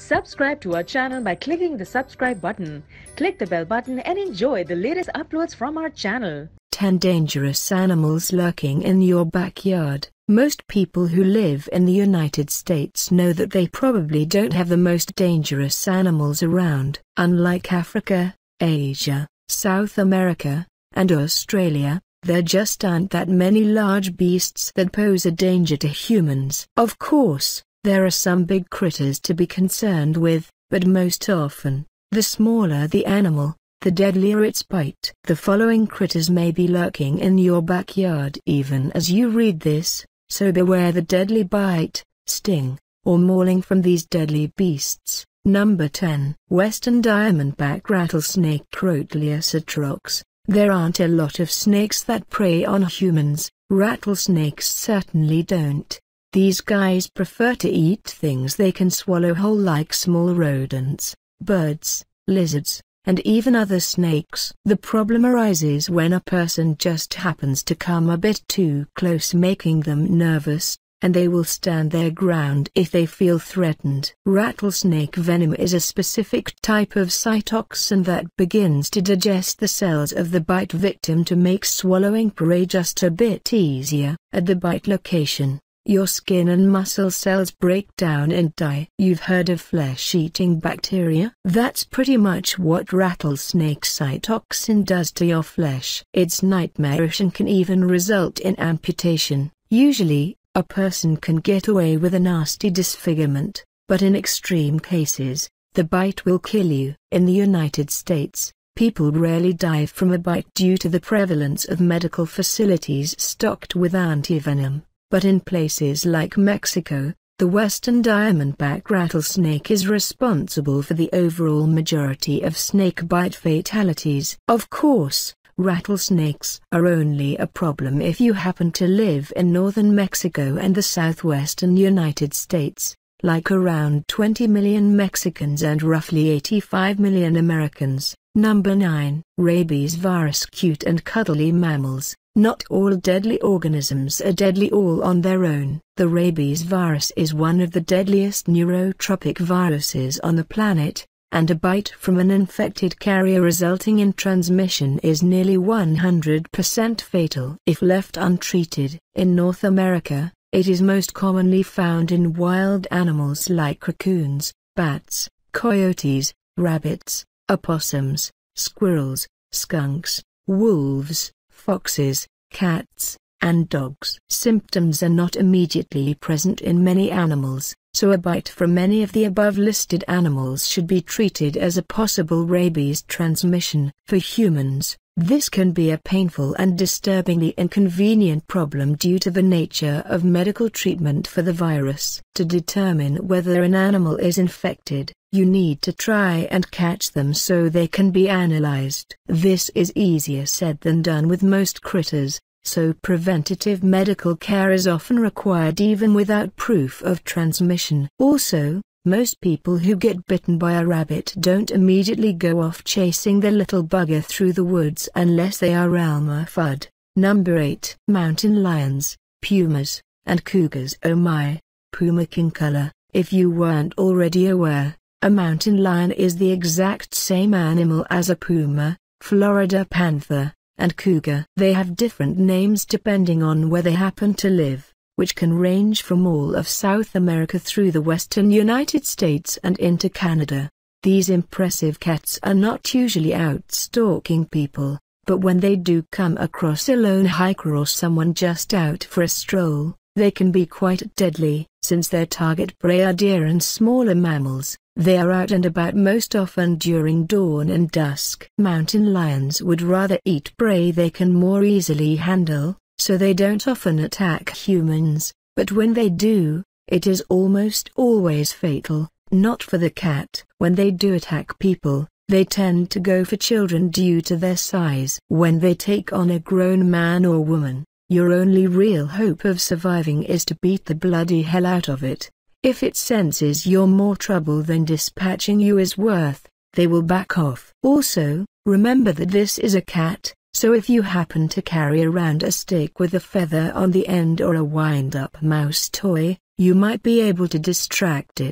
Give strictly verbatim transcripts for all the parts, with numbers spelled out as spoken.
Subscribe to our channel by clicking the subscribe button. Click the bell button and enjoy the latest uploads from our channel. ten Dangerous Animals Lurking in Your Backyard. Most people who live in the United States know that they probably don't have the most dangerous animals around. Unlike Africa, Asia, South America, and Australia, there just aren't that many large beasts that pose a danger to humans. Of course, there are some big critters to be concerned with, but most often, the smaller the animal, the deadlier its bite. The following critters may be lurking in your backyard even as you read this, so beware the deadly bite, sting, or mauling from these deadly beasts. Number ten. Western Diamondback Rattlesnake Crotalius atrox. There aren't a lot of snakes that prey on humans. Rattlesnakes certainly don't. These guys prefer to eat things they can swallow whole, like small rodents, birds, lizards, and even other snakes. The problem arises when a person just happens to come a bit too close, making them nervous, and they will stand their ground if they feel threatened. Rattlesnake venom is a specific type of cytoxin that begins to digest the cells of the bite victim to make swallowing prey just a bit easier. At the bite location, your skin and muscle cells break down and die. You've heard of flesh-eating bacteria? That's pretty much what rattlesnake cytoxin does to your flesh. It's nightmarish and can even result in amputation. Usually, a person can get away with a nasty disfigurement, but in extreme cases, the bite will kill you. In the United States, people rarely die from a bite due to the prevalence of medical facilities stocked with antivenom. But in places like Mexico, the Western Diamondback rattlesnake is responsible for the overall majority of snake bite fatalities. Of course, rattlesnakes are only a problem if you happen to live in northern Mexico and the southwestern United States, like around twenty million Mexicans and roughly eighty-five million Americans. Number nine. Rabies virus. Cute and cuddly mammals. Not all deadly organisms are deadly all on their own. The rabies virus is one of the deadliest neurotropic viruses on the planet, and a bite from an infected carrier resulting in transmission is nearly one hundred percent fatal if left untreated. In North America, it is most commonly found in wild animals like raccoons, bats, coyotes, rabbits, opossums, squirrels, skunks, wolves, foxes, cats, and dogs. Symptoms are not immediately present in many animals, so a bite from many of the above-listed animals should be treated as a possible rabies transmission. For humans, this can be a painful and disturbingly inconvenient problem due to the nature of medical treatment for the virus. To determine whether an animal is infected, you need to try and catch them so they can be analyzed. This is easier said than done with most critters, so preventative medical care is often required even without proof of transmission. Also, most people who get bitten by a rabbit don't immediately go off chasing the little bugger through the woods unless they are Elmer Fudd. Number eight. Mountain lions, pumas, and cougars. Oh my, puma king color. If you weren't already aware, a mountain lion is the exact same animal as a puma, Florida panther, and cougar. They have different names depending on where they happen to live, which can range from all of South America through the western United States and into Canada. These impressive cats are not usually out stalking people, but when they do come across a lone hiker or someone just out for a stroll, they can be quite deadly. Since their target prey are deer and smaller mammals, they are out and about most often during dawn and dusk. Mountain lions would rather eat prey they can more easily handle, so they don't often attack humans, but when they do, it is almost always fatal. Not for the cat. When they do attack people, they tend to go for children due to their size. When they take on a grown man or woman, your only real hope of surviving is to beat the bloody hell out of it. If it senses you're more trouble than dispatching you is worth, they will back off. Also, remember that this is a cat, so if you happen to carry around a stick with a feather on the end or a wind-up mouse toy, you might be able to distract it.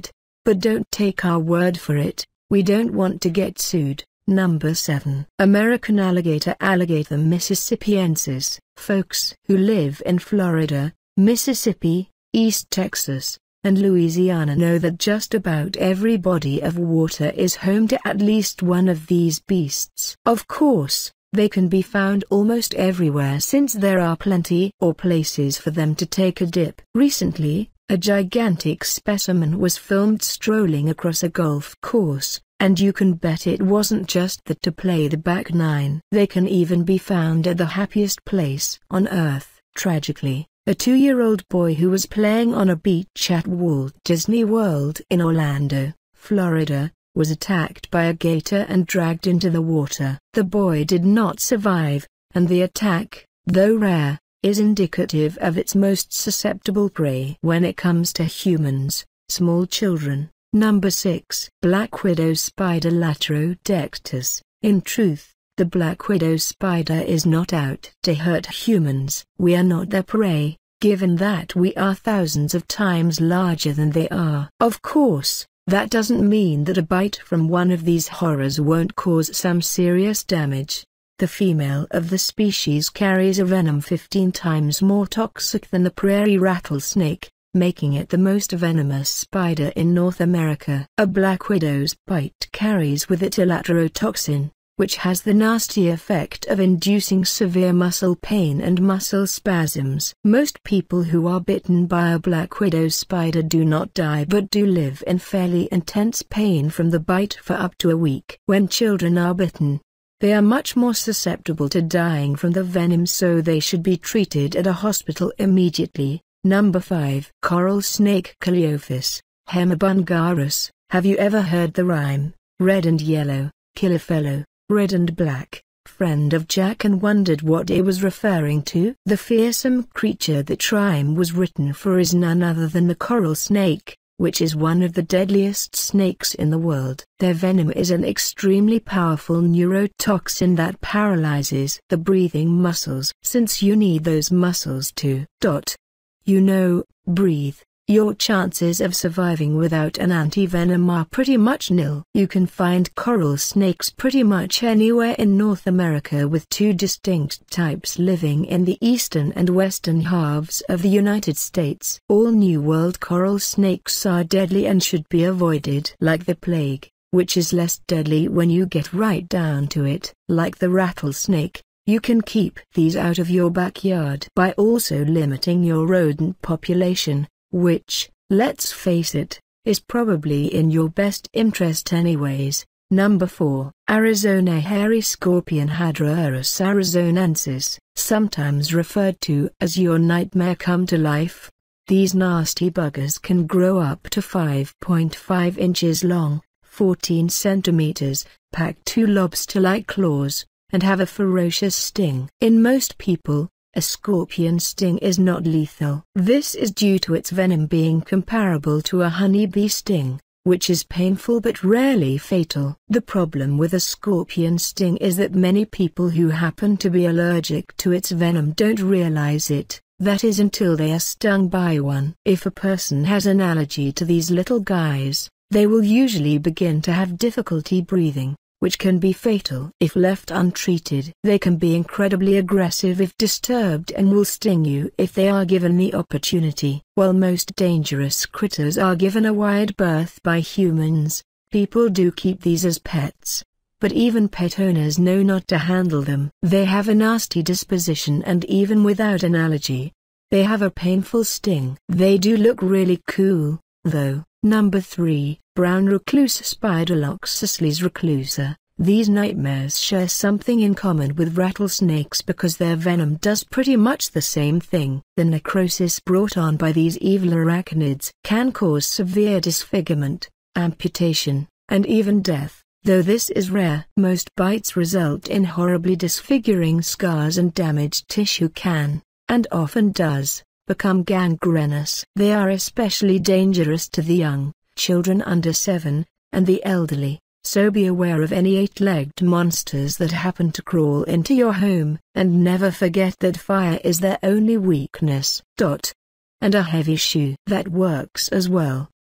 But don't take our word for it, we don't want to get sued. Number seven. American alligator Alligator mississippiensis. Folks who live in Florida, Mississippi, East Texas, and Louisiana know that just about every body of water is home to at least one of these beasts. Of course, they can be found almost everywhere since there are plenty or places for them to take a dip. Recently, a gigantic specimen was filmed strolling across a golf course, and you can bet it wasn't just that to play the back nine. They can even be found at the happiest place on earth. Tragically, a two-year-old boy who was playing on a beach at Walt Disney World in Orlando, Florida, was attacked by a gator and dragged into the water. The boy did not survive, and the attack, though rare, is indicative of its most susceptible prey when it comes to humans, small children. Number six. Black widow spider Latrodectus. In truth, the black widow spider is not out to hurt humans. We are not their prey, given that we are thousands of times larger than they are. Of course, that doesn't mean that a bite from one of these horrors won't cause some serious damage. The female of the species carries a venom fifteen times more toxic than the prairie rattlesnake, making it the most venomous spider in North America. A black widow's bite carries with it elaterotoxin, which has the nasty effect of inducing severe muscle pain and muscle spasms. Most people who are bitten by a black widow spider do not die but do live in fairly intense pain from the bite for up to a week. When children are bitten, they are much more susceptible to dying from the venom, so they should be treated at a hospital immediately. Number five. Coral snake Calliophis, Hemibungarus. Have you ever heard the rhyme, red and yellow, kill a fellow, red and black, friend of Jack, and wondered what it was referring to? The fearsome creature that rhyme was written for is none other than the coral snake, which is one of the deadliest snakes in the world. Their venom is an extremely powerful neurotoxin that paralyzes the breathing muscles. Since you need those muscles to, dot, you know, breathe, your chances of surviving without an antivenom are pretty much nil. You can find coral snakes pretty much anywhere in North America, with two distinct types living in the eastern and western halves of the United States. All New World coral snakes are deadly and should be avoided like the plague, which is less deadly when you get right down to it. Like the rattlesnake, you can keep these out of your backyard by also limiting your rodent population, which, let's face it, is probably in your best interest anyways. Number four. Arizona hairy scorpion Hadrourus arizonensis, sometimes referred to as your nightmare come to life. These nasty buggers can grow up to five point five inches long, fourteen centimeters, pack two lobster-like claws, and have a ferocious sting. In most people, a scorpion sting is not lethal. This is due to its venom being comparable to a honeybee sting, which is painful but rarely fatal. The problem with a scorpion sting is that many people who happen to be allergic to its venom don't realize it, that is until they are stung by one. If a person has an allergy to these little guys, they will usually begin to have difficulty breathing, which can be fatal if left untreated. They can be incredibly aggressive if disturbed and will sting you if they are given the opportunity. While most dangerous critters are given a wide berth by humans, people do keep these as pets. But even pet owners know not to handle them. They have a nasty disposition, and even without an allergy, they have a painful sting. They do look really cool, though. Number three. Brown recluse spider Loxosceles reclusa. These nightmares share something in common with rattlesnakes because their venom does pretty much the same thing. The necrosis brought on by these evil arachnids can cause severe disfigurement, amputation, and even death. Though this is rare, most bites result in horribly disfiguring scars, and damaged tissue can, and often does, become gangrenous. They are especially dangerous to the young, children under seven, and the elderly, so be aware of any eight-legged monsters that happen to crawl into your home, and never forget that fire is their only weakness. Dot. And a heavy shoe that works as well.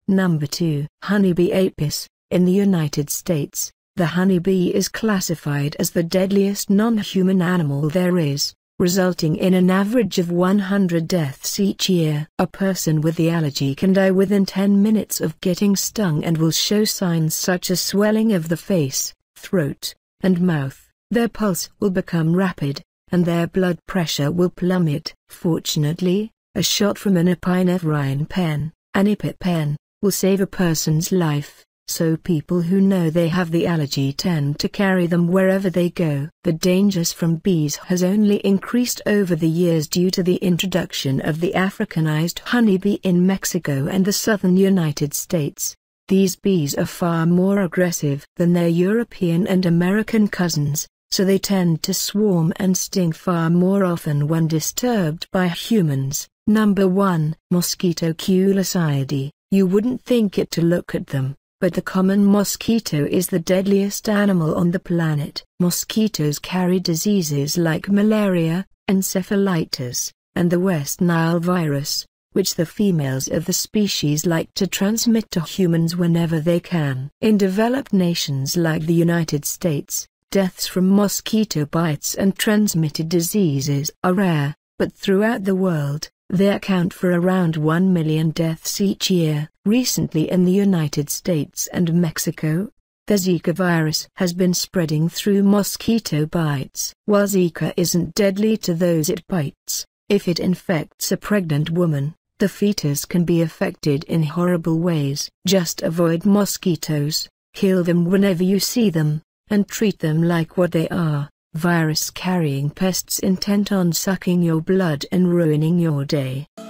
Number two. Honeybee Apis. In the United States, the honeybee is classified as the deadliest non-human animal there is, resulting in an average of one hundred deaths each year. A person with the allergy can die within ten minutes of getting stung and will show signs such as swelling of the face, throat, and mouth. Their pulse will become rapid, and their blood pressure will plummet. Fortunately, a shot from an epinephrine pen, an EpiPen, will save a person's life, so people who know they have the allergy tend to carry them wherever they go. The dangers from bees has only increased over the years due to the introduction of the Africanized honeybee in Mexico and the southern United States. These bees are far more aggressive than their European and American cousins, so they tend to swarm and sting far more often when disturbed by humans. Number one. Mosquito Culicidae. You wouldn't think it to look at them, but the common mosquito is the deadliest animal on the planet. Mosquitoes carry diseases like malaria, encephalitis, and the West Nile virus, which the females of the species like to transmit to humans whenever they can. In developed nations like the United States, deaths from mosquito bites and transmitted diseases are rare, but throughout the world, they account for around one million deaths each year. Recently in the United States and Mexico, the Zika virus has been spreading through mosquito bites. While Zika isn't deadly to those it bites, if it infects a pregnant woman, the fetus can be affected in horrible ways. Just avoid mosquitoes, kill them whenever you see them, and treat them like what they are, virus-carrying pests intent on sucking your blood and ruining your day.